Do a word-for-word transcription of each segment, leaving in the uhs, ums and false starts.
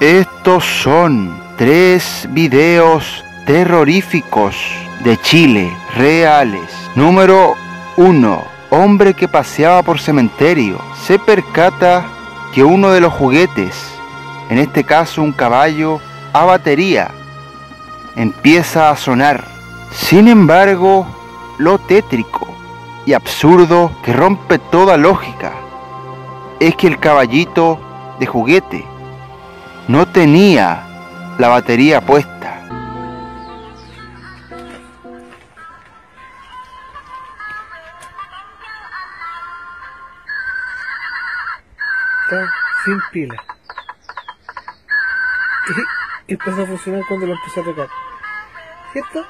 Estos son tres videos terroríficos de Chile, reales. Número uno. Hombre que paseaba por cementerio se percata que uno de los juguetes, en este caso un caballo a batería, empieza a sonar. Sin embargo, lo tétrico y absurdo que rompe toda lógica es que el caballito de juguete no tenía la batería puesta. Está sin pila y empezó a funcionar cuando lo empecé a tocar, ¿cierto?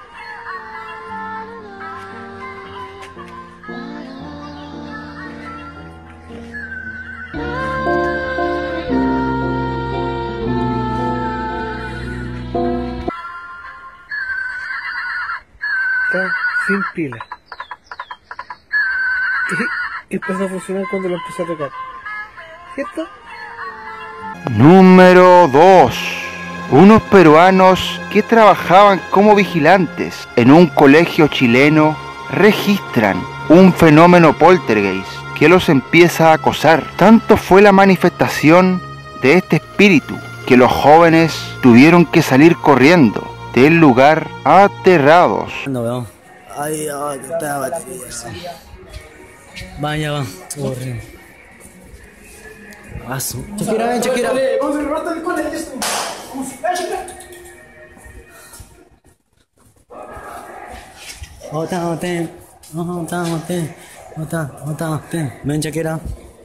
Está sin pila y empezó a funcionar cuando lo empecé a tocar, ¿cierto? Número dos. Unos peruanos que trabajaban como vigilantes en un colegio chileno registran un fenómeno poltergeist que los empieza a acosar. Tanto fue la manifestación de este espíritu que los jóvenes tuvieron que salir corriendo del lugar aterrados. No veo. Ay, ay, que está la batería. Vaya, va. Horrible. Asu. Shakira, ven, Shakira. Vamos a rotar el cole de esto. Vamos, ven, Shakira. Ota, ote. Ota, ote. Ota, ota, ote. Ven, Shakira.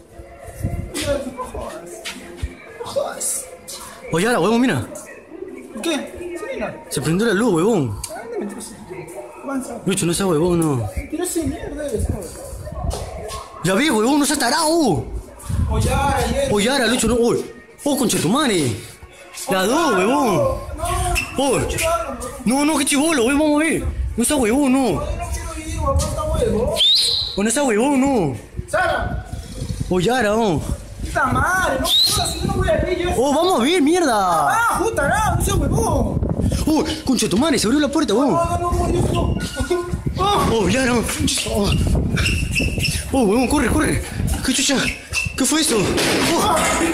Oye, ahora, huevón, mira. ¿Qué? Sí, mira. Se prendió la luz, huevón. ¿Dónde me tiras? Avanza. Lucho, no seas huevón, no. Tiras sin mierda, ¿sabes? Ya vi, huevón, no seas tarado. Oye, ahora, ayer. Oye, ahora, Lucho, no. Uy. Oh, conchetumare. La dos, huevón. Oh. No, no, qué chivolo, huevón, vamos a ver. No seas huevón, no. No quiero ir, huevón, está huevo. Oh, no seas huevón, no. Sara. Oye, ahora, oh. Puta madre, no jodas, yo no voy a ir, yo. Oh, vamos a ver, mierda. Ah, puta, no, no seas huevón. Oh, conchetumare, se abrió la puerta, huevón. No, no, no, yo no. Oh, ya no. Oh, oh, huevón, corre, corre. ¿Qué chucha? ¿Qué fue eso? Oh.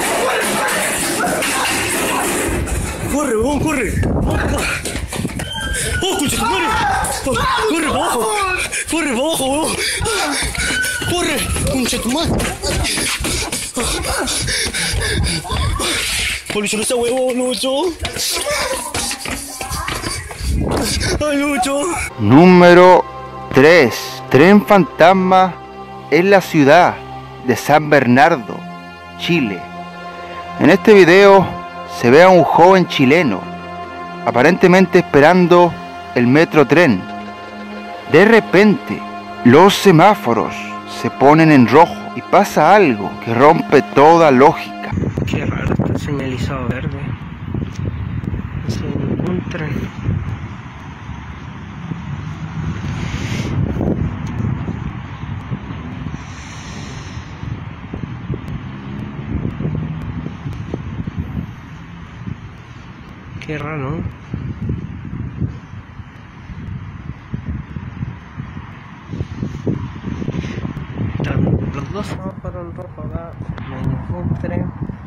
Corre, huevón, corre. Oh, concha tu madre. Oh, corre para abajo. Corre para abajo, huevón. Corre, concha tu madre. Oh, Lucho, no sea huevón, Lucho. Ay, Lucho. Número tres. Tren fantasma en la ciudad de San Bernardo, Chile. En este video se ve a un joven chileno aparentemente esperando el metro tren. De repente los semáforos se ponen en rojo y pasa algo que rompe toda lógica. Qué raro, está señalizado verde. No sé, ningún tren. Qué raro, ¿no? Están los dos semáforos en rojo acá, no hay ningún tren.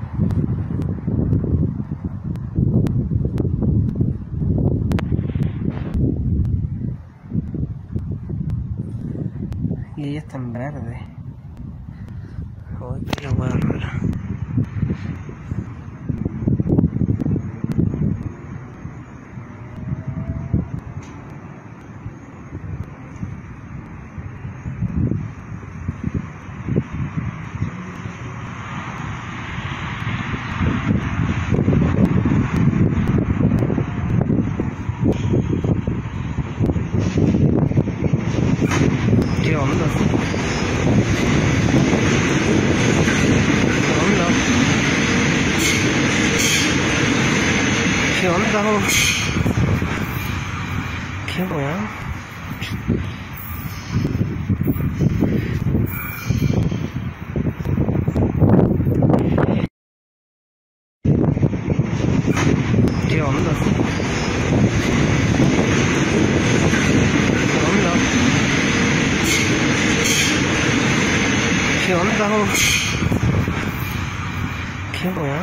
Y ella está en verde. Ay, qué hueá rara. ¿Qué onda? ¿Qué onda? ¿Qué onda? ¿Qué weá? onda? ¿Qué onda? ¿Qué onda? ¿Qué weá?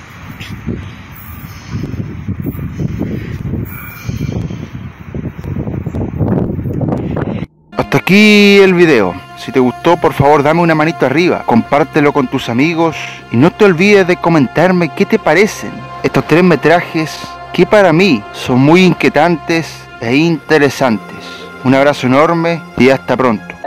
Hasta aquí el video. Si te gustó, por favor dame una manito arriba, compártelo con tus amigos y no te olvides de comentarme qué te parecen estos tres metrajes que para mí son muy inquietantes e interesantes. Un abrazo enorme y hasta pronto.